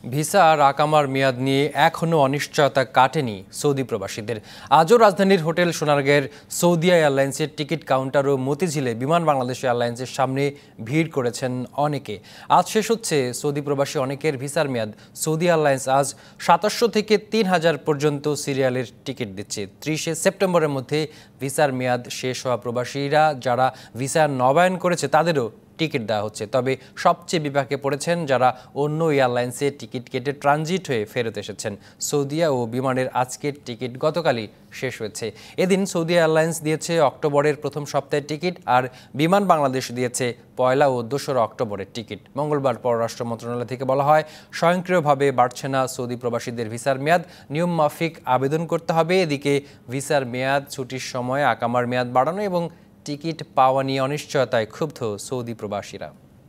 Visa আর আকামার মেয়াদ নিয়ে এখনও অনিশ্চয়তা কাটেনি সৌদি প্রবাসীদের। আজও রাজধানীর হোটেল সোনারগাঁয়ের সৌদিয়া এয়ারলাইন্সের টিকিট কাউন্টার ও মতিঝিলে বিমান বাংলাদেশ এয়ারলাইন্সের সামনে ভিড় করেছেন অনেকে। আজ শেষ হচ্ছে সৌদি প্রবাসী অনেকের ভিসার মেয়াদ। সৌদি এয়ারলাইন্স আজ ৭৭০০ থেকে ৩০০০ পর্যন্ত সিরিয়ালের টিকিট দিচ্ছে। ৩০শে সেপ্টেম্বরের মধ্যে ভিসার মেয়াদ শেষ হওয়া প্রবাসীরা যারা ভিসা নবায়ন করেছে তাদেরও টিকিট দেওয়া হচ্ছে। তবে সবচেয়ে বিপাকে পড়েছেন যারা অন্য এয়ারলাইন্সে টিকিট কেটে ট্রানজিট হয়ে ফেরত এসেছেন। সৌদিয়া ও বিমানের আজকের টিকিট গতকালই শেষ হয়েছে। এদিন সৌদি এয়ারলাইন্স দিয়েছে অক্টোবরের প্রথম সপ্তাহের টিকিট, আর বিমান বাংলাদেশ দিয়েছে পয়লা ও ২রা অক্টোবরের টিকিট। মঙ্গলবার পররাষ্ট্র মন্ত্রণালয় থেকে বলা হয়, স্বয়ংক্রিয়ভাবে বাড়ছে না সৌদি প্রবাসীদের ভিসার মেয়াদ, নিয়ম মাফিক আবেদন করতে হবে। এদিকে ভিসার মেয়াদ, ছুটির সময় আকামার মেয়াদ বাড়ানো এবং টিকিট পাওয়া নিয়ে অনিশ্চয়তায় ক্ষুব্ধ সৌদি প্রবাসীরা।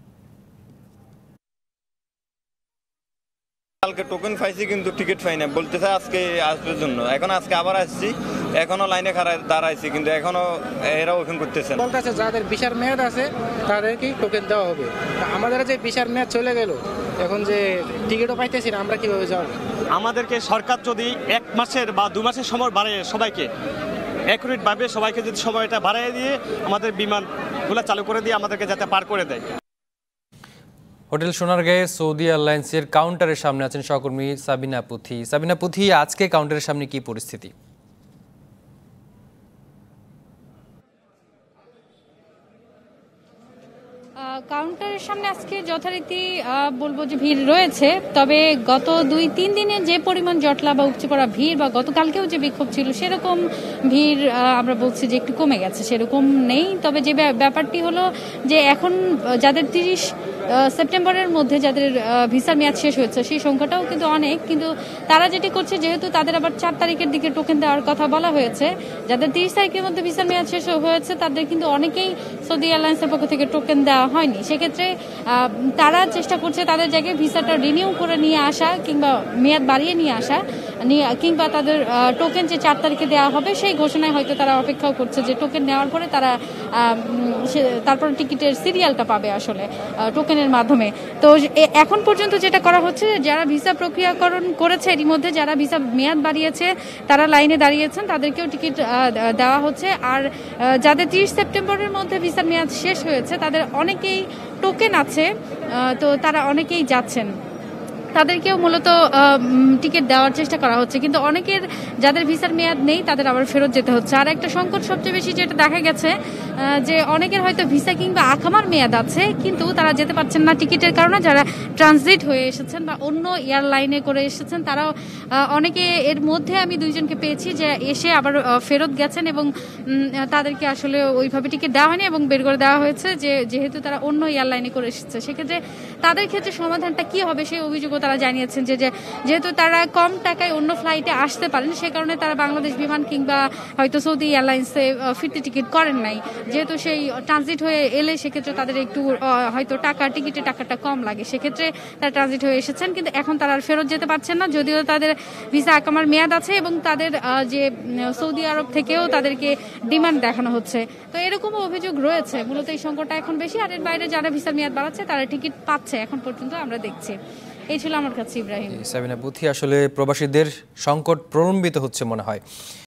কালকে টোকেন পাইছি কিন্তু টিকিট পাই না, বলতেছে আজকে আসবার জন্য। এখন আজকে আবার আসছি, এখনো লাইনে দাঁড়াইছি কিন্তু এখনো এরা ওখান করতেছে না। বলতেছে যাদের ভিসার মেয়াদ আছে তাদেরকেই টোকেন দেওয়া হবে। আমাদের যে ভিসার মেয়াদ চলে গেল, এখন যে টিকিটও পাইতেছি না, আমরা কিভাবে যাব? আমাদেরকে সরকার যদি ১ মাসের বা ২ মাসের সময় বাড়ায়, সবাইকে অ্যাকুরেটভাবে সবাইকে যদি সময়টা বাড়ায় দিয়ে আমাদের বিমানগুলো চালু করে দিয়ে আমাদেরকে যাতে পার করে দেয়। হোটেল সোনারগাঁয়ে সৌদি এয়ারলাইন্সের কাউন্টারের সামনে আছেন সহকর্মী সাবিনা পুথি। সাবিনা পুথি, আজকে কাউন্টারের সামনে কি পরিস্থিতি? কাউন্টারের সামনে আজকে যথারীতি বলবো যে ভিড় রয়েছে, তবে গত ২-৩ দিনে যে পরিমাণ জটলা বা উপচে পড়া ভিড় বা গতকালকেও যে বিক্ষোভ ছিল সেরকম ভিড় আমরা বলছি যে একটু কমে গেছে, সেরকম নেই। তবে যে ব্যাপারটি হলো যে এখন যাদের ৩০ সেপ্টেম্বরের মধ্যে যাদের ভিসার মেয়াদ শেষ হয়েছে সেই সংখ্যাটাও কিন্তু অনেক, কিন্তু তারা যেটি করছে যেহেতু তাদের আবার ৪ তারিখের দিকে টোকেন দেওয়ার কথা বলা হয়েছে, যাদের ৩০ তারিখের মধ্যে ভিসার মেয়াদ শেষ হয়েছে তাদের কিন্তু অনেকেই সৌদি এয়ারলাইন্সের পক্ষ থেকে টোকেন দেওয়া হয়নি। সেক্ষেত্রে তারা চেষ্টা করছে তাদের জায়গায় ভিসাটা রিনিউ করে নিয়ে আসা কিংবা মেয়াদ বাড়িয়ে নিয়ে আসা, কিংবা তাদের টোকেন যে ৪ তারিখে দেওয়া হবে সেই ঘোষণায় হয়তো তারা অপেক্ষাও করছে যে টোকেন নেওয়ার পরে তারা তারপর টিকিটের সিরিয়ালটা পাবে আসলে টোকেনের মাধ্যমে। তো এখন পর্যন্ত যেটা করা হচ্ছে, যারা ভিসা প্রক্রিয়াকরণ করেছে এরই মধ্যে, যারা ভিসা মেয়াদ বাড়িয়েছে তারা লাইনে দাঁড়িয়েছেন, তাদেরকেও টিকিট দেওয়া হচ্ছে। আর যাদের ৩০ সেপ্টেম্বরের মধ্যে ভিসার মেয়াদ শেষ হয়েছে তাদের অনেকেই টোকেন আছে, তো তারা অনেকেই যাচ্ছেন, তাদেরকেও মূলত টিকিট দেওয়ার চেষ্টা করা হচ্ছে। কিন্তু অনেকের যাদের ভিসার মেয়াদ নেই তাদের আবার ফেরত যেতে হচ্ছে। আর একটা সংকট সবচেয়ে বেশি যেটা দেখা গেছে যে অনেকের হয়তো ভিসা কিংবা আকামার মেয়াদ আছে কিন্তু তারা যেতে পারছেন না টিকিটের কারণে। যারা ট্রানজিট হয়ে এসেছেন বা অন্য এয়ারলাইনে করে এসেছেন তারাও অনেকে, এর মধ্যে আমি ২ জনকে পেয়েছি যে এসে আবার ফেরত গেছেন এবং তাদেরকে আসলে ওইভাবে টিকিট দেওয়া হয়নি এবং বের করে দেওয়া হয়েছে যে যেহেতু তারা অন্য এয়ারলাইনে করে এসেছে। সেক্ষেত্রে তাদের ক্ষেত্রে সমাধানটা কি হবে সেই অভিযোগও তারা জানিয়েছেন যে যেহেতু তারা কম টাকায় অন্য ফ্লাইটে আসতে পারেন সে কারণে তারা বাংলাদেশ বিমান কিংবা হয়তো সৌদি এয়ারলাইন্সে ফিরতি টিকিট করেন নাই। যেহেতু সেই ট্রানজিট হয়ে এলে সেক্ষেত্রে তাদের একটু হয়তো টিকিটের টাকাটা কম লাগে, সেক্ষেত্রে তারা ট্রানজিট হয়ে এসেছেন কিন্তু এখন তারা আর ফেরত যেতে পারছেন না, যদিও তাদের ভিসা আকামার মেয়াদ আছে এবং তাদের যে সৌদি আরব থেকেও তাদেরকে ডিমান্ড দেখানো হচ্ছে। তো এরকমও অভিযোগ রয়েছে। মূলত এই সংকটটা এখন বেশি, আর এর বাইরে যারা ভিসার মেয়াদ বাড়াচ্ছে তারা টিকিট পাচ্ছে এখন পর্যন্ত আমরা দেখছি। এই ছিল আমার কাছে ইব্রাহিম। সাবিনা পুথি, আসলে প্রবাসীদের সংকট প্রলম্বিত হচ্ছে মনে হয়।